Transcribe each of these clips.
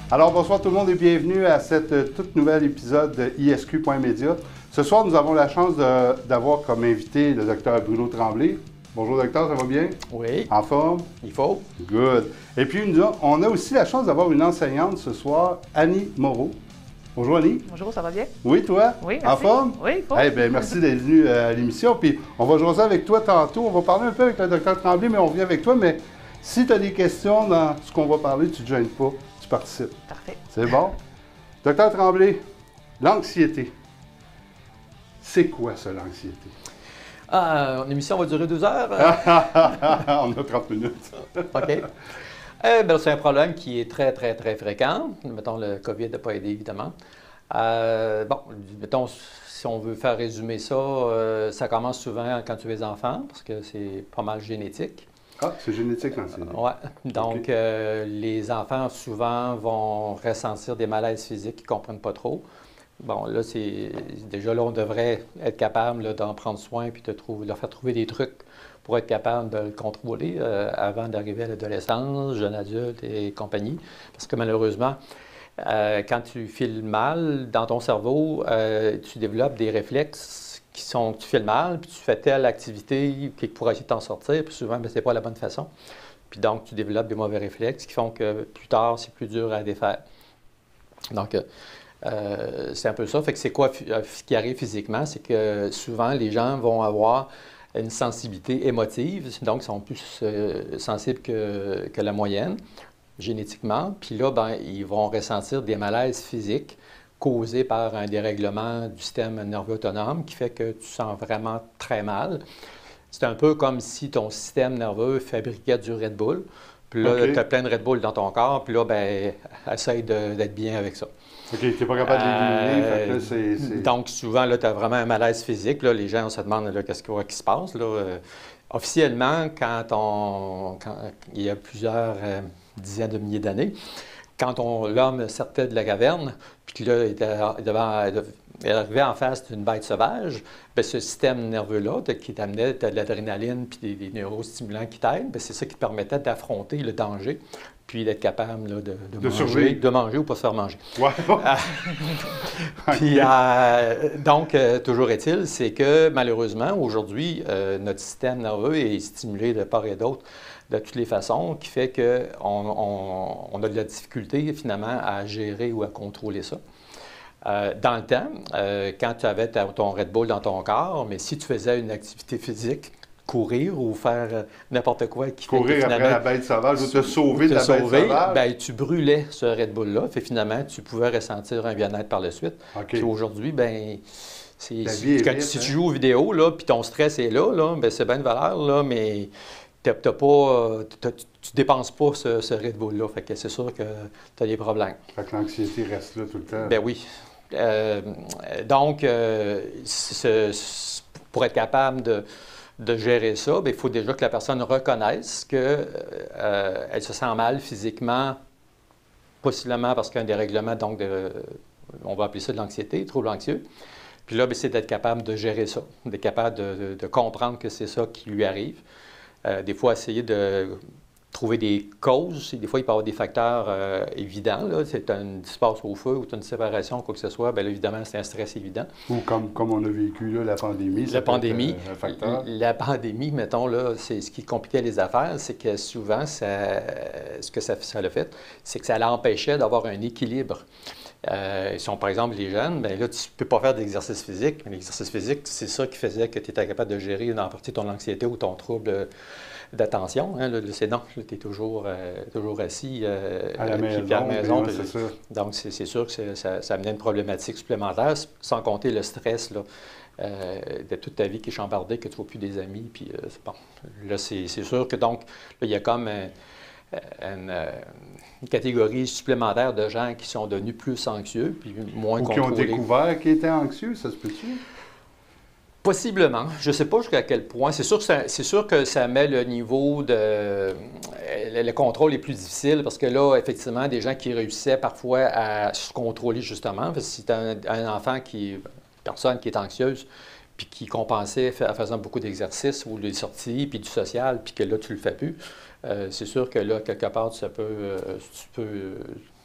Alors, bonsoir tout le monde et bienvenue à cette toute nouvel épisode de ISQ.media. Ce soir, nous avons la chance d'avoir comme invité le docteur Bruno Tremblay. Bonjour docteur, ça va bien? Oui. En forme? Il faut. Good. Et puis, on a aussi la chance d'avoir une enseignante ce soir, Annie Moreau. Bonjour Annie. Bonjour, ça va bien? Oui, toi? Oui, merci. En forme? Oui, il faut. Eh bien, merci d'être venu à l'émission. Puis, on va jaser avec toi tantôt. On va parler un peu avec le docteur Tremblay, mais on revient avec toi. Mais si tu as des questions dans ce qu'on va parler, tu ne te gênes pas. Tu participes. Parfait. C'est bon? Docteur Tremblay, l'anxiété. C'est quoi ça, l'anxiété? L'émission va durer 2 heures. On a 30 minutes. OK. C'est un problème qui est très, très, très fréquent. Mettons, le COVID n'a pas aidé, évidemment. Mettons, si on veut faire résumer ça, ça commence souvent quand tu es enfant, parce que c'est pas mal génétique. Ah, c'est génétique, l'anxiété. Oui. Donc, Okay. les enfants, souvent, vont ressentir des malaises physiques qu'ils ne comprennent pas trop. Bon, là, déjà là, on devrait être capable d'en prendre soin puis de leur faire trouver des trucs pour être capable de le contrôler avant d'arriver à l'adolescence, jeune adulte et compagnie. Parce que malheureusement, quand tu files mal dans ton cerveau, tu développes des réflexes tu files mal, puis tu fais telle activité pour essayer de t'en sortir, puis souvent, ce n'est pas la bonne façon. Puis donc, tu développes des mauvais réflexes qui font que plus tard, c'est plus dur à défaire. Donc, c'est un peu ça. Fait que c'est quoi ce qui arrive physiquement? C'est que souvent, les gens vont avoir une sensibilité émotive, donc ils sont plus sensibles que la moyenne, génétiquement. Puis là, ils vont ressentir des malaises physiques causés par un dérèglement du système nerveux autonome qui fait que tu sens vraiment très mal. C'est un peu comme si ton système nerveux fabriquait du Red Bull. Puis là, tu as plein de Red Bull dans ton corps, puis là, essaye d'être bien avec ça. OK, tu n'es pas capable d'éliminer. Donc, souvent, là, tu as vraiment un malaise physique. Là, les gens se demandent qu'est-ce qui se passe. Là. Officiellement, quand il y a plusieurs dizaines de milliers d'années, quand l'homme sortait de la caverne, puis que là, il arrivait en face d'une bête sauvage, ce système nerveux-là qui t'amenait de l'adrénaline puis des neurostimulants qui t'aident, c'est ça qui te permettait d'affronter le danger puis d'être capable de manger ou pas se faire manger. Ouais. Puis, donc, toujours est-il, c'est que malheureusement, aujourd'hui, notre système nerveux est stimulé de part et d'autre de toutes les façons, qui fait qu'on a de la difficulté finalement à gérer ou à contrôler ça. Dans le temps, quand tu avais ton Red Bull dans ton corps, mais si tu faisais une activité physique, courir ou faire n'importe quoi qui courir après la bête sauvage ou te sauver de la bête sauvage, tu brûlais ce Red Bull-là, fait finalement, tu pouvais ressentir un bien-être par la suite. Okay. Puis aujourd'hui, si tu joues aux vidéos, puis ton stress est là, c'est bien de valeur, là, mais tu ne dépenses pas ce Red Bull-là. Fait que c'est sûr que tu as des problèmes. Fait que l'anxiété reste là tout le temps. Ben oui. Donc, pour être capable de gérer ça, il faut déjà que la personne reconnaisse qu'elle se sent mal physiquement, possiblement parce qu'il y a un dérèglement, donc on va appeler ça de l'anxiété, trouble anxieux. Puis là, c'est d'être capable de gérer ça, d'être capable de comprendre que c'est ça qui lui arrive. Des fois, essayer de trouver des causes. Des fois, il peut y avoir des facteurs évidents. Là. C'est un dispatch au feu ou une séparation, quoi que ce soit. Bien là, évidemment, c'est un stress évident. Ou comme on a vécu là, la pandémie. La pandémie, mettons, là, c'est ce qui compliquait les affaires, c'est que souvent, ce que ça a fait, c'est que ça l'empêchait d'avoir un équilibre. Si on, par exemple, les jeunes, bien là, tu ne peux pas faire d'exercice physique. L'exercice physique, c'est ça qui faisait que tu étais capable de gérer en partie ton anxiété ou ton trouble d'attention. Hein, c'est non, tu es toujours assis à la maison. C'est ça. Donc, c'est sûr que ça amenait une problématique supplémentaire, sans compter le stress là, de toute ta vie qui est chambardée, que tu ne vois plus des amis. Puis, bon, là, c'est sûr que donc, là, il y a comme une catégorie supplémentaire de gens qui sont devenus plus anxieux, puis moins contrôlés. Ou qui ont découvert qu'ils étaient anxieux, ça se peut-tu? Possiblement. Je ne sais pas jusqu'à quel point. C'est sûr que ça met le niveau le contrôle est plus difficile parce que là, effectivement, des gens qui réussissaient parfois à se contrôler justement. Parce que si tu as une personne qui est anxieuse, puis qui compensait en faisant beaucoup d'exercices ou des sorties, puis du social, puis que là, tu ne le fais plus, c'est sûr que là, quelque part, tu peux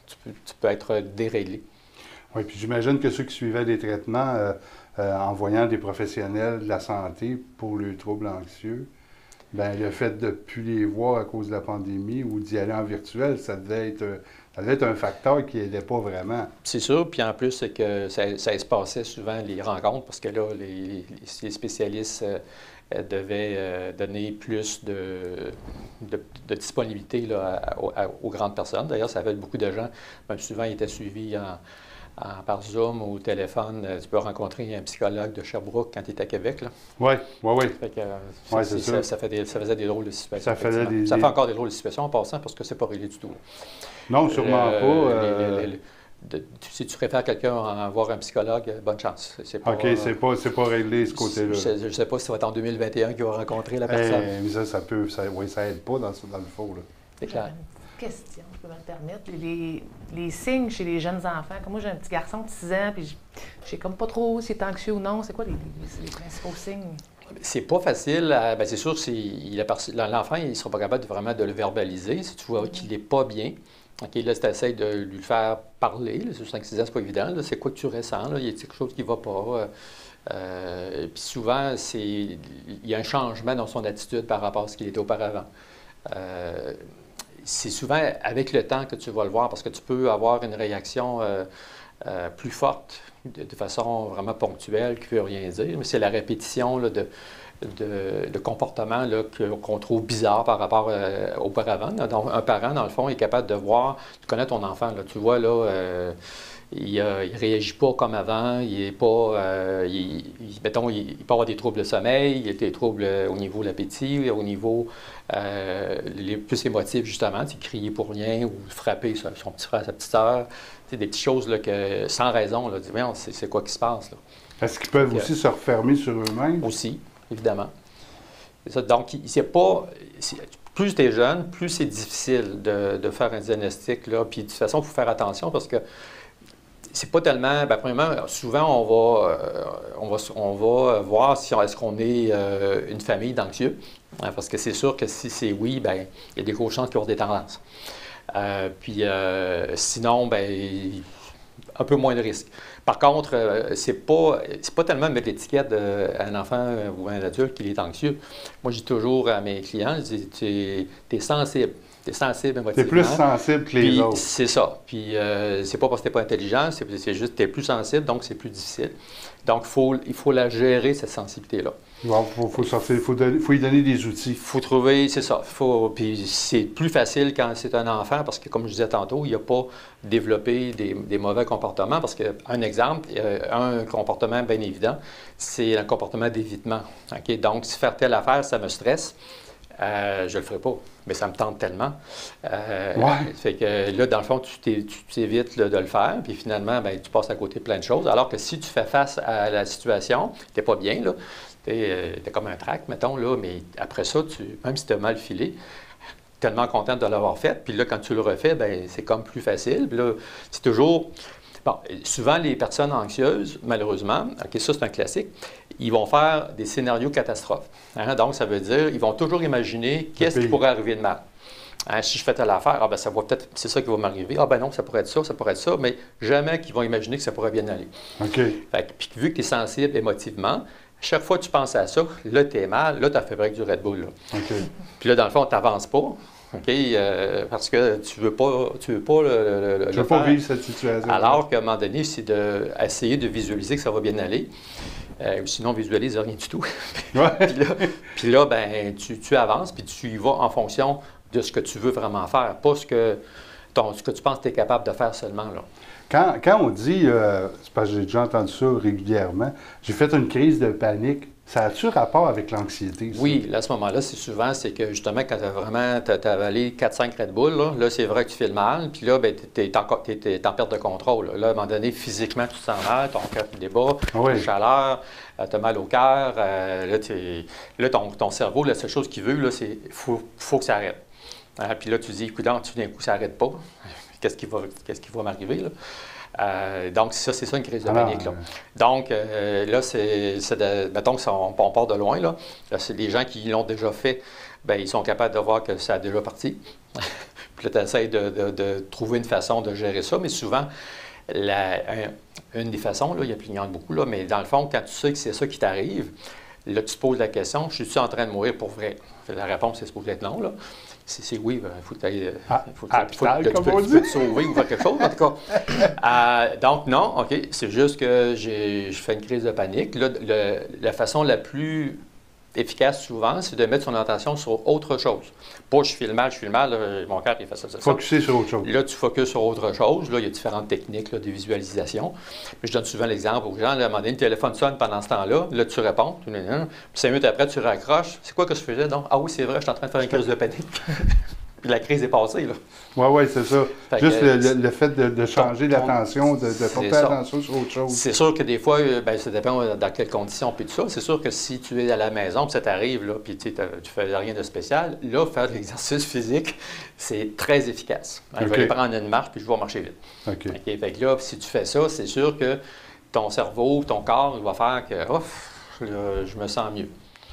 tu peux être déréglé. Oui, puis j'imagine que ceux qui suivaient des traitements en voyant des professionnels de la santé pour le trouble anxieux, bien, le fait de ne plus les voir à cause de la pandémie ou d'y aller en virtuel, ça devait être un facteur qui n'aidait pas vraiment. C'est sûr, puis en plus, c'est que ça espaçait souvent les rencontres parce que là, les spécialistes devaient donner plus de disponibilité là, aux grandes personnes. D'ailleurs, ça fait beaucoup de gens, même souvent, ils étaient suivis par Zoom ou au téléphone. Tu peux rencontrer un psychologue de Sherbrooke quand tu es à Québec. Oui, oui, oui. C'est ça. Ça faisait des drôles de situations. Ça fait encore des drôles de situations en passant parce que c'est pas réglé du tout. Non, sûrement pas. Si tu préfères quelqu'un voir un psychologue, bonne chance. OK, c'est pas réglé ce côté-là. Je ne sais pas si ça va être en 2021 qu'il va rencontrer la personne. Mais ça aide pas dans le fond. C'est clair. Question, je peux me le permettre. Les signes chez les jeunes enfants, comme moi j'ai un petit garçon de 6 ans, puis je sais comme pas trop s'il est anxieux ou non. C'est quoi les principaux signes? C'est pas facile. C'est sûr, l'enfant, il ne sera pas capable de le verbaliser. Si tu vois qu'il n'est pas bien, OK, là, tu essaies de lui faire parler. Là, sur 5-6 ans, c'est pas évident. C'est quoi que tu ressens? Là? Il y a quelque chose qui ne va pas. Puis souvent, il y a un changement dans son attitude par rapport à ce qu'il était auparavant. C'est souvent avec le temps que tu vas le voir parce que tu peux avoir une réaction plus forte de façon vraiment ponctuelle qui ne veut rien dire. Mais c'est la répétition là, de comportements qu'on trouve bizarres par rapport auparavant. Donc, un parent, dans le fond, est capable de voir, tu connais ton enfant, là, tu vois, là, il ne réagit pas comme avant, il est pas, mettons, il peut avoir des troubles de sommeil, il y a des troubles au niveau de l'appétit, au niveau les plus émotifs, justement, crier pour rien ou frapper son petit frère, sa petite sœur. C'est des petites choses là, que, sans raison, là, c'est quoi qui se passe. Là. Est-ce qu'ils peuvent aussi se refermer sur eux-mêmes? Aussi, évidemment. Ça, donc, plus tu es jeune, plus c'est difficile de faire un diagnostic. Là. Puis de toute façon, il faut faire attention parce que c'est pas tellement. Premièrement, souvent, on va voir si est-ce qu'on est une famille d'anxieux. Parce que c'est sûr que si c'est oui, il y a des grosses chances qu'il y aura des tendances. Sinon, un peu moins de risques. Par contre, c'est pas tellement mettre l'étiquette à un enfant ou à un adulte qu'il est anxieux. Moi, je dis toujours à mes clients, je dis, tu es sensible. Tu es sensible émotivement. Tu es plus sensible que les autres. C'est ça. Puis, c'est pas parce que tu n'es pas intelligent, c'est juste que tu es plus sensible, donc c'est plus difficile. Donc, il faut la gérer, cette sensibilité-là. Il faut y donner des outils. Il faut trouver, c'est ça. Puis c'est plus facile quand c'est un enfant parce que, comme je disais tantôt, il n'a pas développé des mauvais comportements. Parce qu'un exemple, un comportement bien évident, c'est un comportement d'évitement. Okay? Donc, si faire telle affaire, ça me stresse, je ne le ferai pas. Mais ça me tente tellement. Fait que là, dans le fond, tu t'évites de le faire, puis finalement, tu passes à côté de plein de choses. Alors que si tu fais face à la situation, tu n'es pas bien, là. T'es comme un trac, mettons, là, mais après ça, même si tu as mal filé, tellement content de l'avoir fait. Puis là, quand tu le refais, c'est comme plus facile. Puis là, c'est toujours... Bon, souvent, les personnes anxieuses, malheureusement, OK, ça, c'est un classique, ils vont faire des scénarios catastrophes. Hein? Donc, ça veut dire, ils vont toujours imaginer qu'est-ce qui pourrait arriver de mal. Hein, si je fais telle affaire, ça va peut-être, c'est ça qui va m'arriver. Non, ça pourrait être ça, mais jamais qu'ils vont imaginer que ça pourrait bien aller. OK. Puis vu que tu es sensible émotivement, chaque fois que tu penses à ça, là, tu es mal, là, tu as fait break du Red Bull. Là. OK. Puis là, dans le fond, tu n'avances pas, OK, parce que tu veux pas le pas vivre cette situation. Alors qu'à un moment donné, c'est d'essayer de visualiser que ça va bien aller. Ou sinon, visualise rien du tout. Puis là, tu avances, puis tu y vas en fonction de ce que tu veux vraiment faire, pas ce que tu penses que tu es capable de faire seulement. Là. Quand on dit, c'est parce que j'ai déjà entendu ça régulièrement, j'ai fait une crise de panique, ça a-tu rapport avec l'anxiété? Oui, là, à ce moment-là, c'est que justement, quand tu as avalé 4-5 Red Bull, là, c'est vrai que tu fais le mal, puis là, tu es en perte de contrôle. Là, à un moment donné, physiquement, tu te sens mal, ton cœur te débat, la chaleur, tu as mal au cœur, là, ton cerveau, la seule chose qu'il veut, là, c'est faut que ça arrête. Puis là, tu dis, écoute, tout d'un coup, ça n'arrête pas. Qu'est-ce qui va m'arriver, là? Donc, c'est ça une crise de panique. Là. Donc, là, mettons qu'on part de loin, là c'est des gens qui l'ont déjà fait, ils sont capables de voir que ça a déjà parti. Puis là, tu essaies de trouver une façon de gérer ça, mais souvent, une des façons, là, il y en a beaucoup, là, mais dans le fond, quand tu sais que c'est ça qui t'arrive, là, tu te poses la question, je suis en train de mourir pour vrai? La réponse est supposée être non, là. C'est oui, il faut que tu ailles. Tu peux te sauver ou faire quelque chose, en tout cas. Donc, non, OK, c'est juste que je fais une crise de panique. Là, la façon la plus efficace, souvent, c'est de mettre son attention sur autre chose. Pas je file mal, là, mon cœur, il fait ça. Focuser sur autre chose. Là, tu focuses sur autre chose. Là, il y a différentes techniques là, de visualisation. Mais je donne souvent l'exemple aux gens. Là, à un moment donné, le téléphone sonne pendant ce temps-là. Là, tu réponds. Puis 5 minutes après, tu raccroches. C'est quoi que je faisais donc? Ah oui, c'est vrai, je suis en train de faire une crise de panique. Puis la crise est passée, là. Oui, c'est ça. Juste le fait de changer l'attention, de porter attention sur autre chose. C'est sûr que des fois, ça dépend dans quelles conditions, puis tout ça. C'est sûr que si tu es à la maison, puis ça t'arrive, là, puis tu fais rien de spécial, là, faire de l'exercice physique, c'est très efficace. Je vais aller prendre une marche, puis je vais marcher vite. OK. Fait que là, si tu fais ça, c'est sûr que ton cerveau, ton corps, il va faire que, là, je me sens mieux.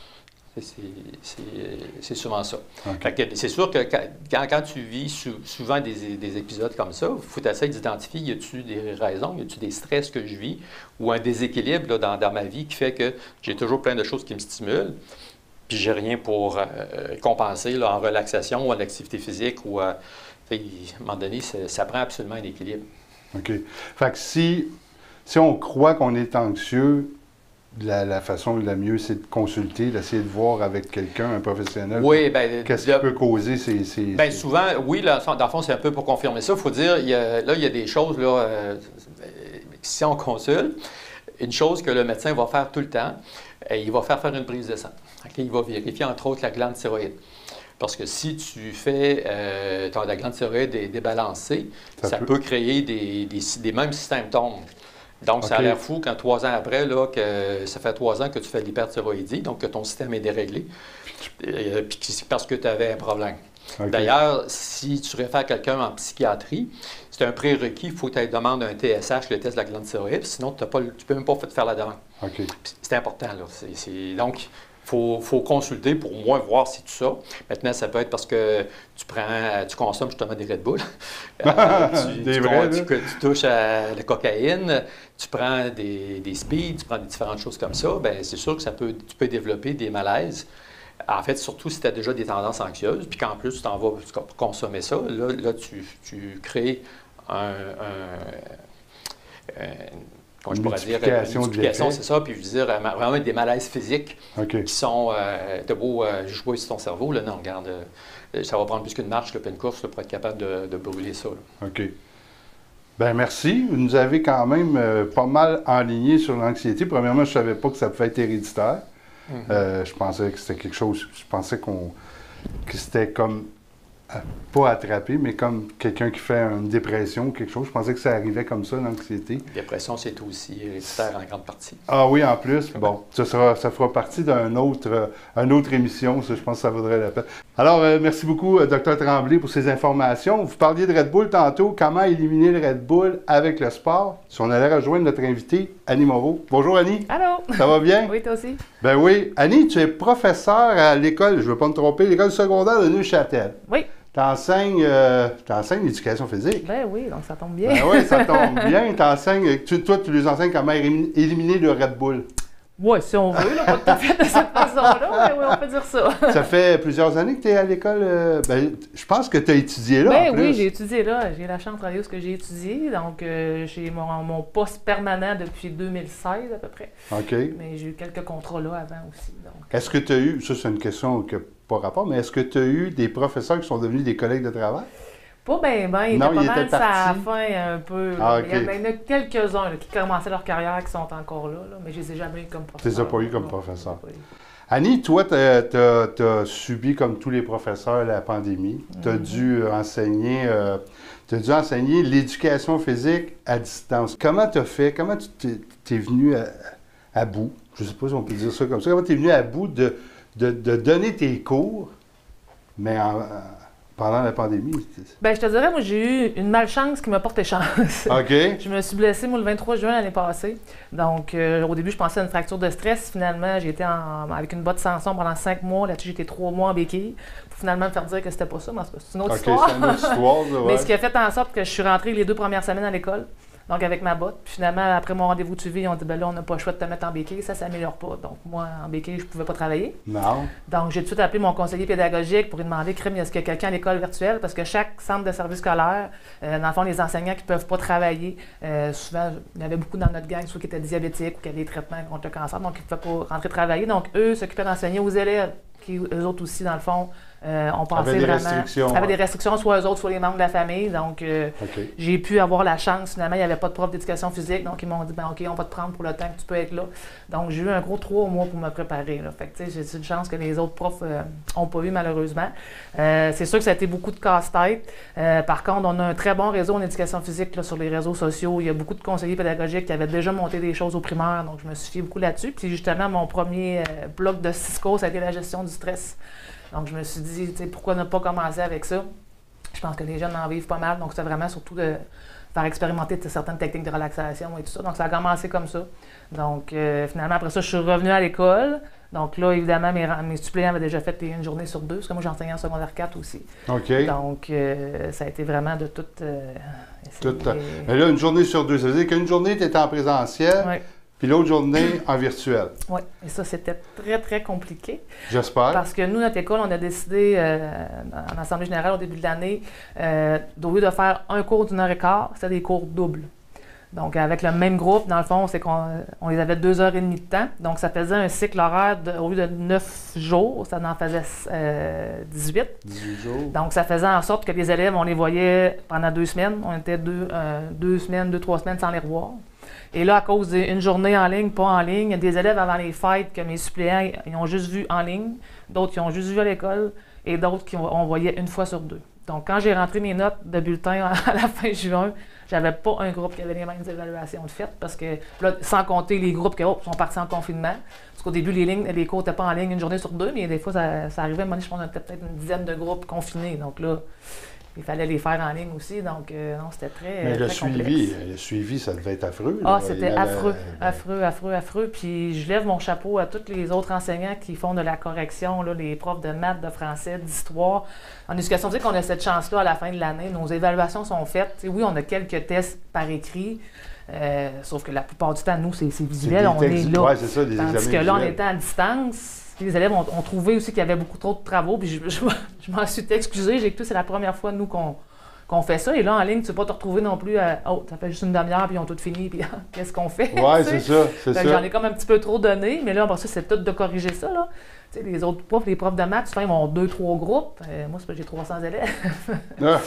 C'est souvent ça. Okay. C'est sûr que quand tu vis souvent des épisodes comme ça, il faut essayer d'identifier, y a-t-il des raisons, y a-t-il des stress que je vis ou un déséquilibre là, dans ma vie qui fait que j'ai toujours plein de choses qui me stimulent, puis j'ai rien pour compenser là, en relaxation ou en activité physique ou à un moment donné, ça prend absolument un équilibre. OK. Fait que si on croit qu'on est anxieux, la façon la mieux, c'est de consulter, d'essayer de voir avec quelqu'un, un professionnel. Oui, qu'est-ce qui peut causer ces... souvent, oui, là, dans le fond, c'est un peu pour confirmer ça. Il faut dire, il y a des choses, là, si on consulte, une chose que le médecin va faire tout le temps, il va faire une prise de sang. Okay? Il va vérifier, entre autres, la glande thyroïde. Parce que si tu fais, la glande thyroïde est débalancée, ça peut créer des mêmes symptômes. Donc, ça a l'air fou quand 3 ans après, là, que ça fait 3 ans que tu fais de l'hyperthyroïdie, donc que ton système est déréglé, puis c'est parce que tu avais un problème. Okay. D'ailleurs, si tu réfères quelqu'un en psychiatrie, c'est un prérequis, il faut que tu demandes un TSH, le test de la glande thyroïde, sinon tu ne peux même pas faire la demande. Okay. C'est important, là. Donc, il faut consulter pour au moins voir si tout ça. Maintenant, ça peut être parce que tu consommes justement des Red Bull. Tu touches à la cocaïne, tu prends des speeds, tu prends différentes choses comme ça. Bien, c'est sûr que tu peux développer des malaises. En fait, surtout si tu as déjà des tendances anxieuses, puis qu'en plus, tu t'en vas consommer ça. Là, tu crées comment je pourrais dire, une multiplication, c'est ça, puis je veux dire, vraiment des malaises physiques qui sont, t'as beau jouer sur ton cerveau, là, non, regarde, ça va prendre plus qu'une marche, puis une course, là, pour être capable de brûler ça. Là. OK. Bien, merci. Vous nous avez quand même pas mal enligné sur l'anxiété. Premièrement, je ne savais pas que ça pouvait être héréditaire. Je pensais que c'était quelque chose, que c'était comme... pas attrapé, mais comme quelqu'un qui fait une dépression ou quelque chose. Je pensais que ça arrivait comme ça, l'anxiété. La dépression, c'est aussi héréditaire en grande partie. Ah oui, en plus. Bon, ça fera partie d'une autre émission. Ça, je pense que ça vaudrait la peine. Alors, merci beaucoup, Dr Tremblay, pour ces informations. Vous parliez de Red Bull tantôt. Comment éliminer le Red Bull avec le sport? Si on allait rejoindre notre invité, Annie Moreau. Bonjour, Annie. Allô. Ça va bien? Oui, toi aussi. Ben oui. Annie, tu es professeure à l'école, je ne veux pas me tromper, l'école secondaire de Neuchâtel. Oui. T'enseignes l'éducation physique. Ben oui, donc ça tombe bien. Ben oui, ça tombe bien. Toi, tu les enseignes comment éliminer le Red Bull. Oui, si on veut, là, pas tout à fait de cette façon-là, mais oui, on peut dire ça. Ça fait plusieurs années que tu es à l'école. Je pense que tu as étudié là. Ben en plus. Oui, j'ai étudié là. J'ai la chance de travailler où j'ai étudié. Donc, j'ai mon poste permanent depuis 2016 à peu près. OK. Mais j'ai eu quelques contrats là avant aussi. Est-ce que tu as eu, ça c'est une question qui n'a pas rapport, mais est-ce que tu as eu des professeurs qui sont devenus des collègues de travail? Pas bien, il était pas mal ça à la fin un peu. Ah, okay. Il y en a quelques-uns là, qui commençaient leur carrière qui sont encore là, mais je ne les ai jamais eu comme professeur. Tu les as pas eu comme professeur. Annie, toi, tu as subi comme tous les professeurs la pandémie. Tu as dû enseigner l'éducation physique à distance. Comment tu as fait? Comment tu t'es venu à bout? Je ne sais pas si on peut dire ça comme ça. Comment tu es venu à bout de donner tes cours, mais pendant la pandémie? Bien, je te dirais, moi, j'ai eu une malchance qui m'a porté chance. OK. Je me suis blessée, moi, le 23 juin l'année passée. Donc, au début, je pensais à une fracture de stress. Finalement, j'ai été avec une botte Samson pendant 5 mois. Là-dessus, j'ai été 3 mois en béquille. Pour finalement me faire dire que c'était pas ça, mais c'est une autre histoire. C'est une autre histoire, ça, ouais. Mais ce qui a fait en sorte que je suis rentrée les 2 premières semaines à l'école. Donc, avec ma botte. Puis finalement, après mon rendez-vous de suivi, ils ont dit, ben là, on n'a pas le choix de te mettre en béquille, ça s'améliore pas. Donc, moi, en béquille, je ne pouvais pas travailler. Non. Donc, j'ai tout de suite appelé mon conseiller pédagogique pour lui demander, crème, est-ce qu'il y a quelqu'un à l'école virtuelle? Parce que chaque centre de service scolaire, dans le fond, les enseignants qui ne peuvent pas travailler, souvent, il y avait beaucoup dans notre gang, ceux qui étaient diabétiques ou qui avaient des traitements contre le cancer, donc ils ne pouvaient pas rentrer travailler. Donc, eux s'occupaient d'enseigner aux élèves, qui, eux autres aussi, dans le fond, on pensait des vraiment... restrictions. Avait des restrictions, soit eux autres, soit les membres de la famille. Donc, j'ai pu avoir la chance. Finalement, il n'y avait pas de prof d'éducation physique. Donc, ils m'ont dit, ben OK, on va te prendre pour le temps que tu peux être là. Donc, j'ai eu un gros 3 mois pour me préparer. Là. Fait que, tu sais, j'ai eu une chance que les autres profs n'ont pas eu, malheureusement. C'est sûr que ça a été beaucoup de casse-tête. Par contre, on a un très bon réseau en éducation physique là, sur les réseaux sociaux. Il y a beaucoup de conseillers pédagogiques qui avaient déjà monté des choses au primaire. Donc, je me suis fiée beaucoup là-dessus. Puis, justement, mon premier bloc de 6 cours, ça a été la gestion du stress. Donc, je me suis dit, tu sais, pourquoi ne pas commencer avec ça? Je pense que les jeunes en vivent pas mal. Donc, c'était vraiment surtout de faire expérimenter certaines techniques de relaxation et tout ça. Donc, ça a commencé comme ça. Donc, finalement, après ça, je suis revenue à l'école. Donc là, évidemment, mes suppléants avaient déjà fait une journée sur 2, parce que moi, j'enseignais en secondaire 4 aussi. OK. Donc, ça a été vraiment de tout... Mais là, une journée sur 2, ça veut dire qu'une journée, tu étais en présentiel, oui. Puis l'autre journée, en virtuel. Oui, et ça, c'était très, très compliqué. J'espère. Parce que nous, notre école, on a décidé, en Assemblée générale, au début de l'année, au lieu de faire un cours d'1 heure et quart, c'était des cours doubles. Donc, avec le même groupe, dans le fond, c'est qu'on les avait 2h30 de temps. Donc, ça faisait un cycle horaire, au lieu de 9 jours, ça en faisait 18. 18 jours. Donc, ça faisait en sorte que les élèves, on les voyait pendant 2 semaines. On était 2 semaines, 2-3 semaines sans les revoir. Et là, à cause d'une journée en ligne, pas en ligne, il y a des élèves avant les fêtes que mes suppléants, ils ont juste vu en ligne, d'autres qui ont juste vu à l'école, et d'autres qu'on voyait 1 fois sur 2. Donc, quand j'ai rentré mes notes de bulletin à la fin juin, j'avais pas un groupe qui avait les mêmes évaluations de fait, parce que là, sans compter les groupes qui sont partis en confinement, parce qu'au début, les cours n'étaient pas en ligne 1 journée sur 2, mais des fois, ça arrivait, à un moment donné, je pense qu'on était peut-être une dizaine de groupes confinés. Donc là, il fallait les faire en ligne aussi, donc non, c'était très Mais très complexe. Le suivi, ça devait être affreux. Ah, c'était affreux. Puis je lève mon chapeau à tous les autres enseignants qui font de la correction, là, les profs de maths, de français, d'histoire. En éducation physique, on a cette chance-là à la fin de l'année. Nos évaluations sont faites. T'sais, oui, on a quelques tests par écrit, sauf que la plupart du temps, nous, c'est visuel, on est là. Ouais, c'est ça, des Tandis que là, on était à distance. Les élèves ont trouvé aussi qu'il y avait beaucoup trop de travaux, puis je m'en suis excusée. J'ai écouté, c'est la première fois, nous, qu'on fait ça. Et là, en ligne, tu ne peux pas te retrouver non plus à « Oh, ça fait juste une demi-heure, puis ils ont tout fini, puis qu'est-ce qu'on fait? » Oui, c'est ça, c'est ça. J'en ai comme un petit peu trop donné, mais là, après ça, c'est tout de corriger ça, là. Tu sais, les autres profs, les profs de maths, souvent, ils ont 2-3 groupes. Moi, c'est parce que j'ai 300 élèves.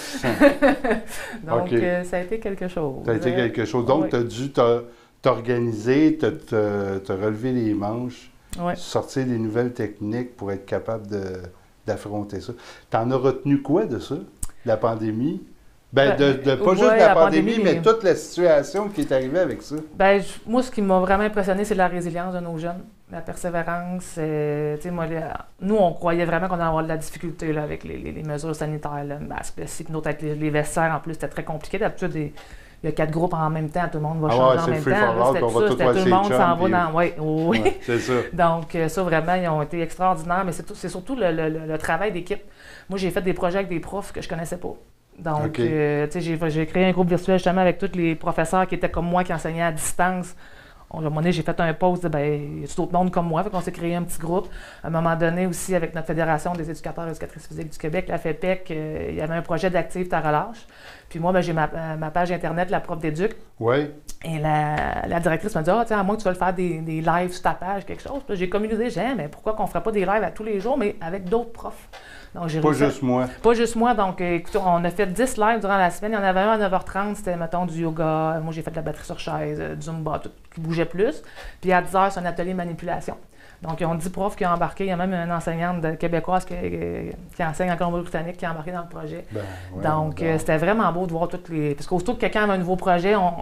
Donc, okay. Ça a été quelque chose. Ça a été quelque chose. Donc, tu as dû t'organiser, te relever les manches. Ouais. Sortir des nouvelles techniques pour être capable d'affronter ça. T'en as retenu quoi de ça, de la pandémie? Pas juste de la pandémie, mais toute la situation qui est arrivée avec ça. Moi, ce qui m'a vraiment impressionné, c'est la résilience de nos jeunes, la persévérance. Nous, on croyait vraiment qu'on allait avoir de la difficulté là, avec les mesures sanitaires, le masque, le cycle, avec les vestiaires, en plus, c'était très compliqué. D'habitude, il y a 4 groupes en même temps, tout le monde va changer en même temps. C'était tout le monde s'en va dans... Oui. Ouais, c'est ça. Donc, ça, vraiment, ils ont été extraordinaires, mais c'est surtout le travail d'équipe. Moi, j'ai fait des projets avec des profs que je ne connaissais pas. Donc, okay. J'ai créé un groupe virtuel justement avec tous les professeurs qui étaient comme moi, qui enseignaient à distance. À un moment donné, j'ai fait un post de il y a tout d'autres monde comme moi, fait qu'on s'est créé un petit groupe. À un moment donné aussi, avec notre Fédération des éducateurs et éducatrices physiques du Québec, la FEPEC, il y avait un projet d'Active ta relâche. Puis moi, j'ai ma page Internet, la prof d'éduc. Oui. Et la directrice m'a dit, à moins que tu veuilles faire des lives sur ta page, quelque chose. Puis j'ai communiqué, mais pourquoi qu'on ne ferait pas des lives à tous les jours, mais avec d'autres profs? Donc, juste moi. Pas juste moi. Donc, écoutez, on a fait 10 lives durant la semaine. Il y en avait un à 9h30, c'était, mettons, du yoga. Moi, j'ai fait de la batterie sur chaise, du Zumba, tout qui bougeait plus. Puis à 10h, c'est un atelier manipulation. Donc, ils ont 10 profs qui ont embarqué. Il y a même une enseignante québécoise qui enseigne en Colombie-Britannique qui a embarqué dans le projet. Donc, c'était vraiment beau de voir toutes les... Parce qu'aussitôt que quelqu'un avait un nouveau projet,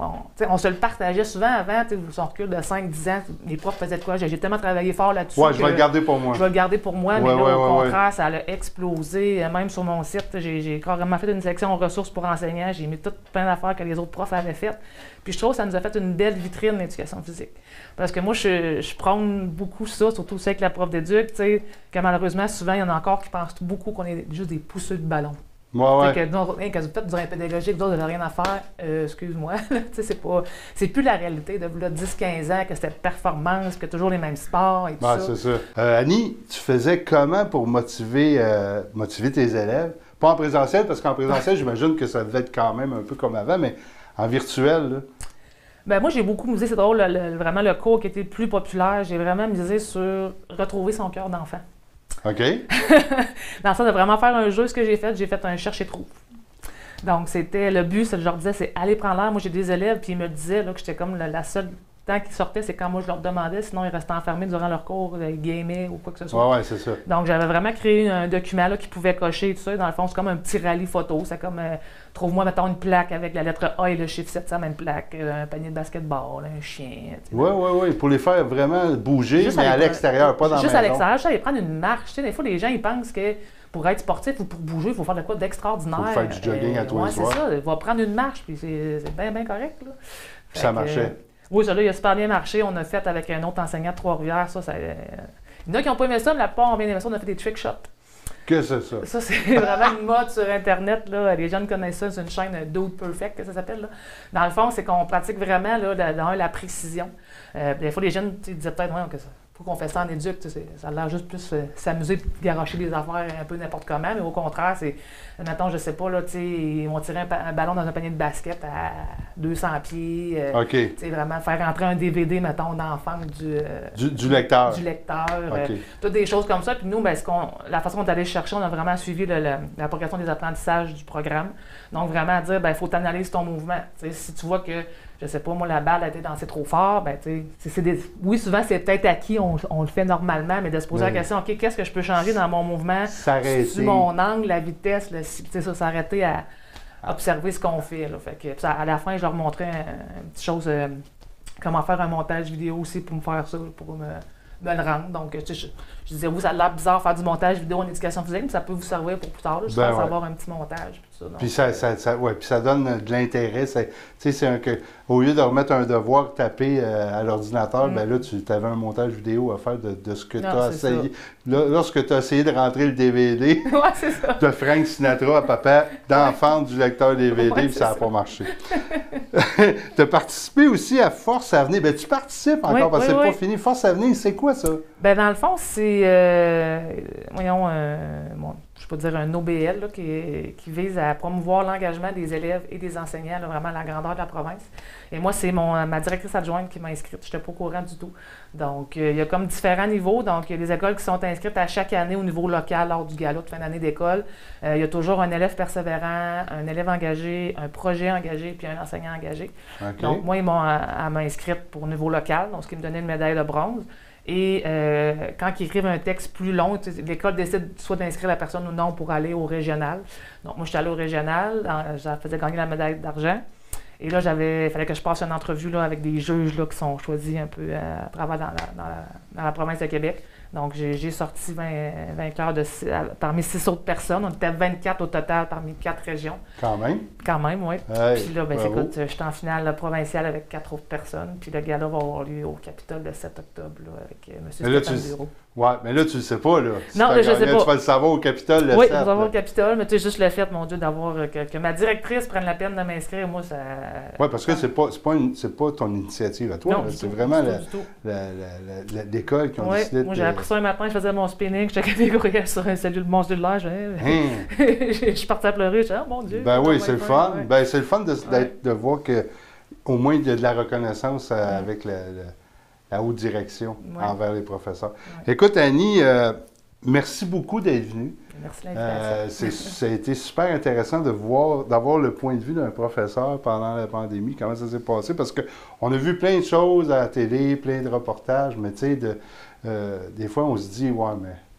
on se le partageait souvent avant, son recul de 5-10 ans, les profs faisaient de quoi? J'ai tellement travaillé fort là-dessus. Ouais, je vais le garder pour moi. Je vais le garder pour moi, mais là, au contraire, ça a explosé. Même sur mon site, j'ai carrément fait une section ressources pour enseignants. J'ai mis tout plein d'affaires que les autres profs avaient faites. Puis je trouve que ça nous a fait une belle vitrine, l'éducation physique. Parce que moi, je prône beaucoup ça, surtout aussi avec la prof d'éduc, que malheureusement, souvent, il y en a encore qui pensent beaucoup qu'on est juste des pousseux de ballon. Ouais. Quand vous faites du pédagogique, vous n'avez rien à faire, excuse-moi. C'est plus la réalité de 10-15 ans, que c'était performance, que toujours les mêmes sports et tout ça. C'est ça. Annie, tu faisais comment pour motiver tes élèves? Pas en présentiel, parce qu'en présentiel, j'imagine que ça devait être quand même un peu comme avant, mais en virtuel, là. Ben moi, j'ai beaucoup misé, c'est drôle, vraiment le cours qui était le plus populaire, j'ai vraiment misé sur retrouver son cœur d'enfant. OK. Dans le sens de vraiment faire un jeu, ce que j'ai fait un cherche-et-trouve. Donc, c'était le but, je leur disais, c'est aller prendre l'air. Moi, j'ai des élèves, puis ils me disaient là, que j'étais comme la seule temps qu'ils sortaient, c'est quand moi je leur demandais, sinon ils restaient enfermés durant leur cours, ils gamaient ou quoi que ce soit. Ouais, c'est ça. Donc, j'avais vraiment créé un document là, qu'ils pouvaient cocher et tout ça. Dans le fond, c'est comme un petit rallye photo. C'est comme, trouve-moi, mettons, une plaque avec la lettre A et le chiffre 7, ça même plaque, un panier de basketball, un chien. Oui, pour les faire vraiment bouger, juste mais à l'extérieur, pas dans la maison. Juste à l'extérieur, je aller prendre une marche. Des fois, les gens, ils pensent que pour être sportif ou pour bouger, il faut faire de quoi d'extraordinaire. Il faut faire du jogging à tous les soirs. C'est ça, il va prendre une marche, puis c'est bien, bien correct. Là. Puis ça marchait. Oui, ça là, il a super bien marché. On a fait avec un autre enseignant de Trois-Rivières. Il y en a qui n'ont pas aimé ça, mais la plupart ont bien aimé ça. On a fait des trick shots. Que c'est ça? Ça, c'est vraiment une mode sur Internet. Là. Les jeunes connaissent ça. C'est une chaîne Dude Perfect, que ça s'appelle. Là. Dans le fond, c'est qu'on pratique vraiment là, la précision. Des fois, les jeunes disaient peut-être que ça. Pourquoi qu'on fait ça en éduc? Ça a l'air juste plus s'amuser de garocher des affaires un peu n'importe comment, mais au contraire, c'est, mettons, je sais pas, là, ils vont tirer un ballon dans un panier de basket à 200 pieds. Vraiment faire rentrer un DVD, mettons, d'enfant du lecteur. Du lecteur. Toutes des choses comme ça. Puis nous, la façon dont on est allé chercher, on a vraiment suivi la progression des apprentissages du programme. Donc, vraiment dire, il faut t'analyser ton mouvement. T'sais, si tu vois que je sais pas, moi, la balle a été dansée trop fort, oui, souvent, c'est peut-être acquis, on le fait normalement, mais de se poser la question, OK, qu'est-ce que je peux changer dans mon mouvement? Sur mon angle, la vitesse, s'arrêter à observer ce qu'on fait. Là. Fait que, à la fin, je leur montrais une petite chose, comment faire un montage vidéo aussi pour me faire ça, pour me le rendre. Donc, je disais, ça a l'air bizarre de faire du montage vidéo en éducation physique, mais ça peut vous servir pour plus tard, là, juste avoir un petit montage. Puis ça donne de l'intérêt. Au lieu de remettre un devoir tapé à l'ordinateur, là, tu avais un montage vidéo à faire de ce que tu as essayé. Lorsque tu as essayé de rentrer le DVD de Frank Sinatra à papa, d'enfant du lecteur DVD, puis ça n'a pas marché. Tu as participé aussi à Force à venir. Tu participes encore parce que c'est pas fini. Force à venir, c'est quoi ça? Dans le fond, c'est, je peux dire un OBL là, qui vise à promouvoir l'engagement des élèves et des enseignants, là, vraiment à la grandeur de la province. Et moi, c'est ma directrice adjointe qui m'a inscrite. Je n'étais pas au courant du tout. Donc, il y a comme différents niveaux. Donc, il y a des écoles qui sont inscrites à chaque année au niveau local lors du gala de fin d'année d'école. Il y a toujours un élève persévérant, un élève engagé, un projet engagé, puis un enseignant engagé. Okay. Donc, moi, elle m'a inscrite pour niveau local, donc ce qui me donnait une médaille de bronze. Et quand ils écrivent un texte plus long, l'école décide soit d'inscrire la personne ou non pour aller au régional. Donc, moi, je suis allée au régional, ça faisait gagner la médaille d'argent. Et là, il fallait que je passe une entrevue là, avec des juges là, qui sont choisis un peu à travers dans la province de Québec. Donc, j'ai sorti vainqueur parmi 6 autres personnes. On était 24 au total parmi 4 régions. Quand même? Quand même, oui. Hey, puis là, écoute, j'étais en finale provinciale avec 4 autres personnes. Puis le gala va avoir lieu au Capitole le 7 octobre là, avec M. Stéphane Bureau. Oui, mais là, tu le sais pas, là. Non, je sais pas. Tu vas le savoir au Capitole le 7. Oui, je vais le savoir au Capitole, mais tu sais, juste le fait, mon Dieu, d'avoir que ma directrice prenne la peine de m'inscrire, moi, ça... Oui, parce que c'est pas ton initiative à toi, non, c'est vraiment l'école qui ont décidé de... Moi, j'ai appris ça un matin, je faisais mon spinning, j'étais catégorielle sur mon cellulaire, je suis partie à pleurer, je disais, oh mon Dieu. Ben oui, c'est le fun. Ouais. Ben, c'est le fun de voir qu'au moins, il y a de la reconnaissance avec la haute direction envers les professeurs. Ouais. Écoute, Annie, merci beaucoup d'être venue. Merci de l'invitation. Ça a été super intéressant d'avoir le point de vue d'un professeur pendant la pandémie, comment ça s'est passé, parce qu'on a vu plein de choses à la télé, plein de reportages, mais tu sais, des fois, on se dit, ouais, mais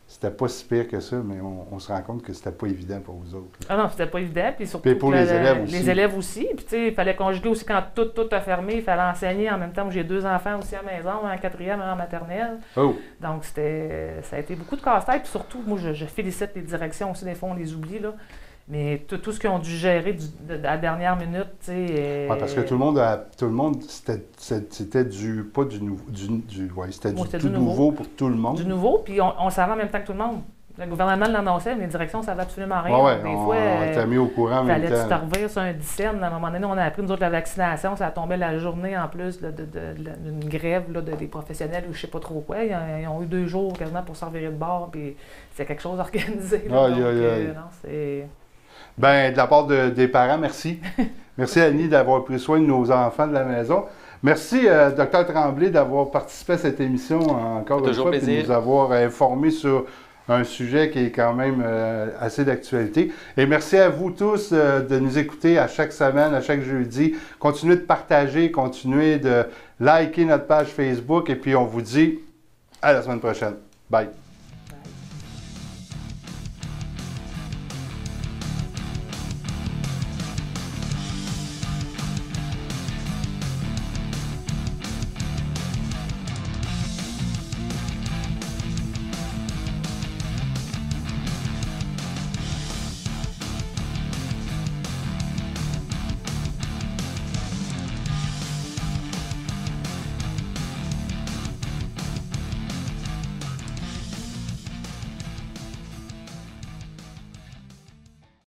c'était pas si pire que ça, mais on se rend compte que c'était pas évident pour vous autres. Ah non, c'était pas évident. Puis surtout pour les élèves aussi. Les élèves aussi. Puis tu sais, il fallait conjuguer aussi quand tout a fermé. Il fallait enseigner en même temps. J'ai 2 enfants aussi à la maison, un en 4e, un en maternelle. Oh. Donc ça a été beaucoup de casse-tête. Puis surtout, moi, je félicite les directions aussi. Des fois, on les oublie, là. Mais tout ce qu'ils ont dû gérer à la dernière minute, tu sais... parce que tout le monde, c'était pas du nouveau, c'était du nouveau pour tout le monde. Du nouveau, puis on savait en même temps que tout le monde. Le gouvernement l'annonçait, mais les directions ne savaient absolument rien. Des fois, on t'a mis au courant en même temps. Fallait-tu te revenir sur un dixaine. À un moment donné, on a appris, nous autres, la vaccination, ça tombait la journée en plus d'une grève des professionnels ou je ne sais pas trop quoi. Ils ont eu 2 jours quasiment pour se revirer de bord, puis c'est quelque chose organisé. Non, c'est... Bien, de la part des parents, merci. Merci, Annie, d'avoir pris soin de nos enfants de la maison. Merci, Dr Tremblay, d'avoir participé à cette émission encore une fois et de nous avoir informés sur un sujet qui est quand même assez d'actualité. Et merci à vous tous de nous écouter à chaque semaine, à chaque jeudi. Continuez de partager, continuez de liker notre page Facebook et puis on vous dit à la semaine prochaine. Bye!